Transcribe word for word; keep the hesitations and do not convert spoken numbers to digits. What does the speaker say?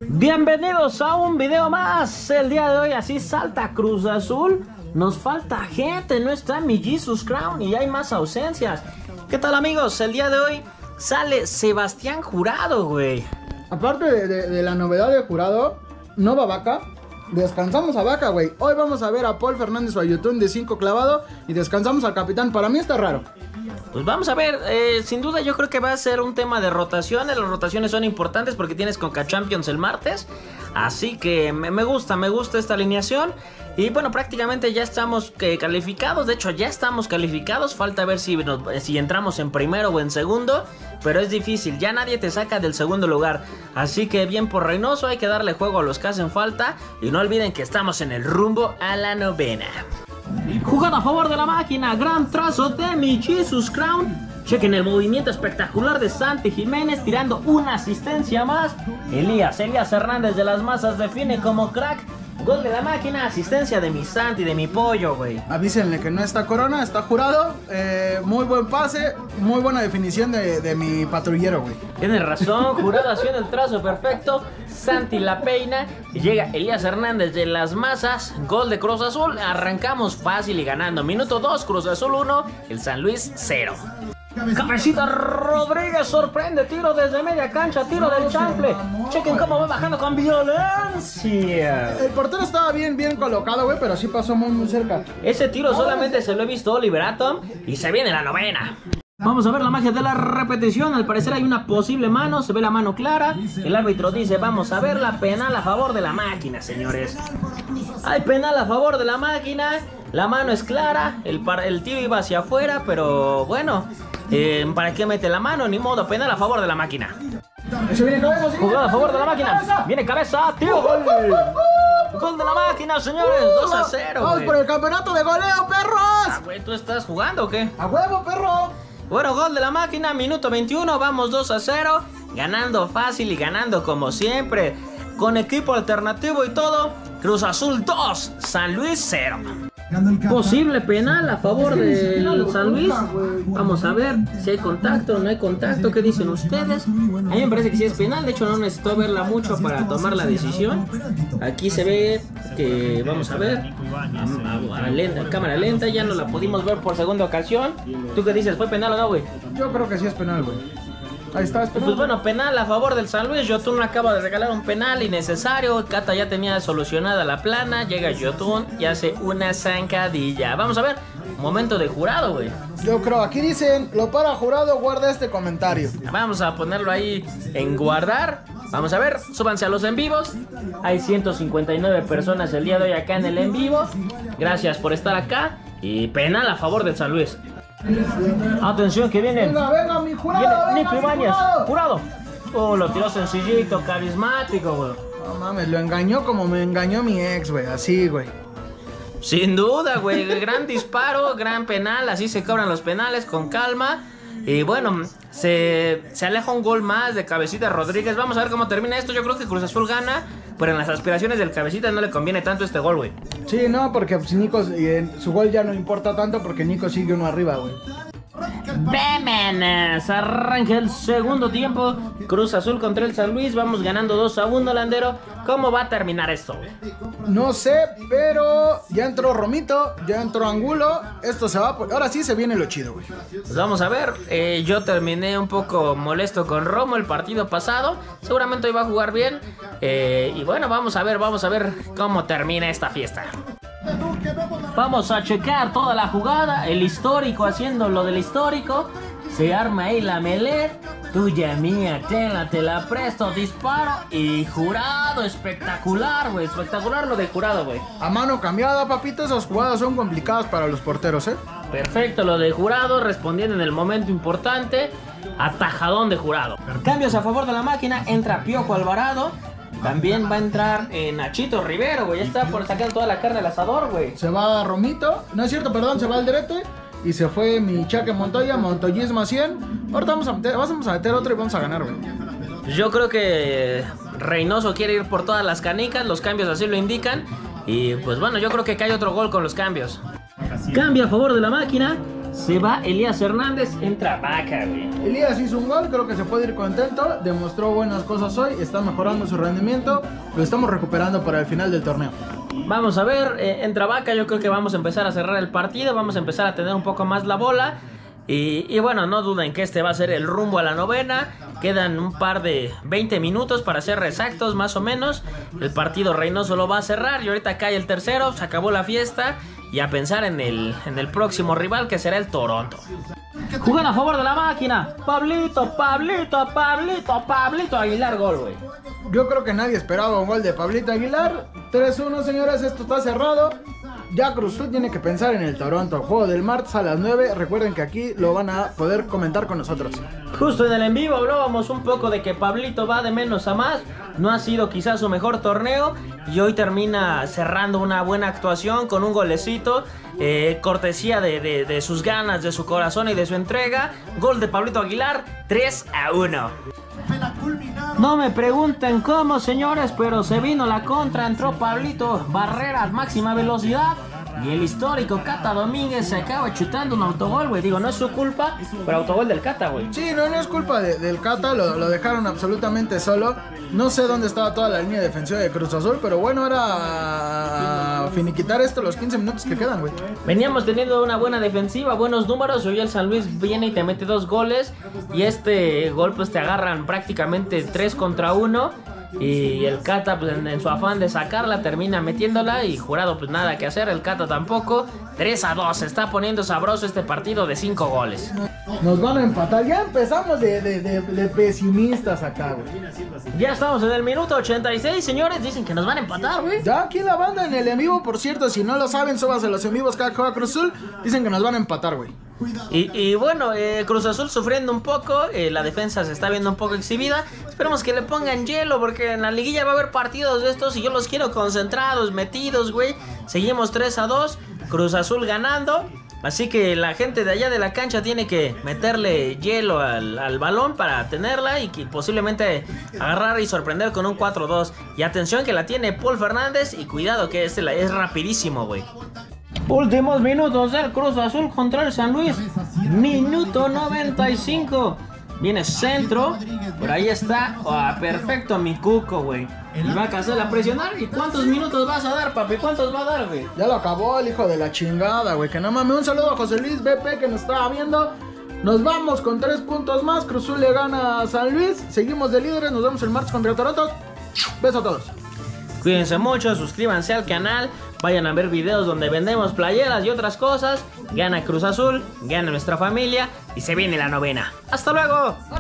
Bienvenidos a un video más. El día de hoy así salta Cruz Azul. Nos falta gente, no está mi Jesus Crown y hay más ausencias. ¿Qué tal, amigos? El día de hoy sale Sebastián Jurado, güey. Aparte de, de, de la novedad de Jurado, no va Vaca. Descansamos a Vaca, güey. Hoy vamos a ver a Paul Fernández o a Yotun de cinco clavado y descansamos al capitán. Para mí está raro. Pues vamos a ver, eh, sin duda yo creo que va a ser un tema de rotaciones. Las rotaciones son importantes porque tienes Conca Champions el martes. Así que me, me gusta, me gusta esta alineación. Y bueno, prácticamente ya estamos eh, calificados. De hecho, ya estamos calificados. Falta ver si, nos, si entramos en primero o en segundo. Pero es difícil, ya nadie te saca del segundo lugar. Así que bien por Reynoso, hay que darle juego a los que hacen falta. Y no olviden que estamos en el rumbo a la novena. Jugada a favor de la máquina, gran trazo de mi Jesus Crown. Chequen el movimiento espectacular de Santi Jiménez tirando una asistencia más. Elías, Elías Hernández de las Masas define como crack. Gol de la máquina, asistencia de mi Santi, de mi pollo, güey. Avísenle que no está Corona, está Jurado. eh, Muy buen pase, muy buena definición de, de mi patrullero, güey. Tienes razón, Jurado haciendo el trazo perfecto. Santi la peina y llega Elías Hernández de las Masas. Gol de Cruz Azul, arrancamos fácil y ganando. Minuto dos, Cruz Azul uno, el San Luis cero. Cabecita Rodríguez sorprende, tiro desde media cancha, tiro del chanfle. Chequen cómo va bajando con violencia. El portero estaba bien, bien colocado, güey, pero sí pasó muy, muy cerca. Ese tiro solamente se lo he visto a Oliver Atom y se viene la novena. Vamos a ver la magia de la repetición. Al parecer hay una posible mano, se ve la mano clara. El árbitro dice, vamos a ver la penal a favor de la máquina, señores. Hay penal a favor de la máquina. La mano es clara, el, el tiro iba hacia afuera, pero bueno, eh, ¿para qué mete la mano? Ni modo, penal a favor de la máquina. Eso viene cabeza, sí. Jugada a favor de la máquina. Cabeza. Viene cabeza, tiro, gol. Gol de la máquina, señores, dos a cero. Vamos wey. por el campeonato de goleo, perros. Ah, güey, ¿tú estás jugando o qué? A huevo, perro. Bueno, gol de la máquina, minuto veintiuno, vamos dos a cero. Ganando fácil y ganando como siempre. Con equipo alternativo y todo. Cruz Azul dos, San Luis cero. Posible penal a favor del San Luis. Vamos a ver si hay contacto o no hay contacto. ¿Qué dicen ustedes? A mí me parece que sí es penal. De hecho no necesito verla mucho para tomar la decisión. Aquí se ve que, vamos a ver, a, a, a, lenta, a cámara lenta. Ya no la pudimos ver por segunda ocasión. ¿Tú qué dices? ¿Fue penal o no, güey? Yo creo que sí es penal, güey. Ahí está, es penal. Pues bueno, penal a favor del San Luis. Yotun acaba de regalar un penal innecesario. Cata ya tenía solucionada la plana. Llega Yotun y hace una zancadilla. Vamos a ver, momento de Jurado, güey. Yo creo, aquí dicen, lo para Jurado, guarda este comentario. Vamos a ponerlo ahí en guardar. Vamos a ver, súbanse a los en vivos. Hay ciento cincuenta y nueve personas el día de hoy acá en el en vivo. Gracias por estar acá. Y penal a favor del San Luis. Atención que vienen. Venga, venga, mi Jurado. Viene Venga, Nico mi Ibáñez. Jurado. Jurado. Oh, lo tiró sencillito, carismático, güey. No mames, lo engañó como me engañó mi ex, güey. Así, güey. Sin duda, güey. Gran disparo, gran penal. Así se cobran los penales con calma. Y bueno, se, se aleja un gol más de Cabecita Rodríguez. Vamos a ver cómo termina esto. Yo creo que Cruz Azul gana. Pero en las aspiraciones del Cabecita no le conviene tanto este gol, güey. Sí, no, porque pues, Nico, eh, su gol ya no importa tanto porque Nico sigue uno arriba, güey. Vámonos, arranca el segundo tiempo. Cruz Azul contra el San Luis. Vamos ganando dos a uno, Landero. ¿Cómo va a terminar esto, güey? No sé, pero ya entró Romito, ya entró Angulo. Esto se va, por... ahora sí se viene lo chido, güey. Pues vamos a ver, eh, yo terminé un poco molesto con Romo el partido pasado. Seguramente hoy va a jugar bien. eh, Y bueno, vamos a ver, vamos a ver cómo termina esta fiesta. Vamos a checar toda la jugada. El histórico haciendo lo del histórico. Se arma ahí la melee. Tuya mía, tela, te la presto, disparo. Y Jurado, espectacular, güey. Espectacular lo de Jurado, güey. A mano cambiada, papito, esas jugadas son complicadas para los porteros, ¿eh? Perfecto lo de Jurado, respondiendo en el momento importante. Atajadón de Jurado. Cambios a favor de la máquina. Entra Piojo Alvarado. También va a entrar eh, Nachito Rivero, güey. Ya está por sacar toda la carne al asador, güey. Se va Romito. No es cierto, perdón, se va al Derete. Y se fue mi Chaque Montoya, Montoyismo cien. Ahorita vamos a meter, vamos a meter otro y vamos a ganar, güey. Yo creo que Reynoso quiere ir por todas las canicas. Los cambios así lo indican. Y pues bueno, yo creo que cae otro gol con los cambios. Cambio a favor de la máquina. Se va Elías Hernández, entra Vaca, güey. Elías hizo un gol, creo que se puede ir contento. Demostró buenas cosas hoy, está mejorando su rendimiento. Lo estamos recuperando para el final del torneo. Vamos a ver, eh, entra Vaca, yo creo que vamos a empezar a cerrar el partido. Vamos a empezar a tener un poco más la bola. Y, y bueno, no duden que este va a ser el rumbo a la novena. Quedan un par de veinte minutos para ser exactos, más o menos. El partido Reynoso lo va a cerrar y ahorita cae el tercero, se acabó la fiesta. Y a pensar en el, en el próximo rival, que será el Toronto. Juegan a favor de la máquina. Pablito, Pablito, Pablito, Pablito Aguilar, gol, güey. Yo creo que nadie esperaba un gol de Pablito Aguilar. tres uno, señores, esto está cerrado. Ya Cruz Azul tiene que pensar en el Toronto. Juego del martes a las nueve. Recuerden que aquí lo van a poder comentar con nosotros. Justo en el en vivo hablábamos un poco de que Pablito va de menos a más. No ha sido quizás su mejor torneo. Y hoy termina cerrando una buena actuación con un golecito. Eh, cortesía de, de, de sus ganas, de su corazón y de su entrega. Gol de Pablito Aguilar, tres a uno. No me pregunten cómo, señores, pero se vino la contra, entró Pablito, barreras, máxima velocidad. Y el histórico Cata Domínguez se acaba chutando un autogol, güey. Digo, no es su culpa, pero autogol del Cata, güey. Sí, no, no es culpa de, del Cata, lo, lo dejaron absolutamente solo. No sé dónde estaba toda la línea defensiva de Cruz Azul, pero bueno, era finiquitar esto los quince minutos que quedan, güey. Veníamos teniendo una buena defensiva, buenos números. Hoy el San Luis viene y te mete dos goles. Y este gol, pues te agarran prácticamente tres contra uno. Y el Cata, pues en, en su afán de sacarla, termina metiéndola. Y Jurado, pues nada que hacer, el Cata tampoco. tres a dos, se está poniendo sabroso este partido de cinco goles. Nos van a empatar, ya empezamos de, de, de, de pesimistas acá, güey. Ya estamos en el minuto ochenta y seis, señores, dicen que nos van a empatar, güey. Ya aquí en la banda, en el en vivo, por cierto, si no lo saben, súbanse los en vivos cada que juega Cruz Azul. Dicen que nos van a empatar, güey. Y, y bueno, eh, Cruz Azul sufriendo un poco, eh, la defensa se está viendo un poco exhibida. Esperemos que le pongan hielo porque en la liguilla va a haber partidos de estos y yo los quiero concentrados, metidos, güey. Seguimos tres a dos, Cruz Azul ganando. Así que la gente de allá de la cancha tiene que meterle hielo al, al balón para tenerla y que posiblemente agarrar y sorprender con un cuatro dos. Y atención que la tiene Paul Fernández y cuidado que este la es rapidísimo, güey. Últimos minutos del Cruz Azul contra el San Luis. Minuto noventa y cinco. Viene centro. Por ahí está. Oh, perfecto mi cuco, güey. Y va a casar a presionar. ¿Y cuántos minutos vas a dar, papi? ¿Cuántos va a dar, güey? Ya lo acabó el hijo de la chingada, güey. Que no mames. Un saludo a José Luis B P que nos estaba viendo. Nos vamos con tres puntos más. Cruz Azul le gana a San Luis. Seguimos de líderes. Nos vemos el martes contra Toronto. Besos a todos. Cuídense mucho, suscríbanse al canal, vayan a ver videos donde vendemos playeras y otras cosas. Gana Cruz Azul, gana nuestra familia y se viene la novena. ¡Hasta luego!